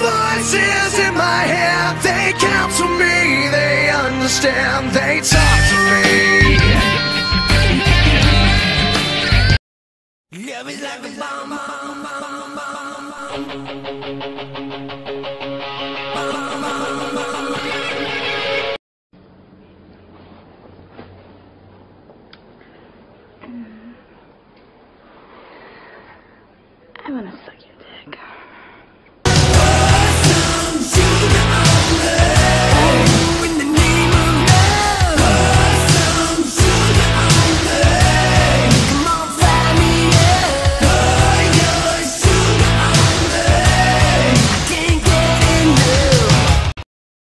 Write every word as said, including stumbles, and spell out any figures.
voices in my head, they counsel me, they understand, they talk to me. Love is like a bomb, bomb, bomb, bomb, I wanna suck you.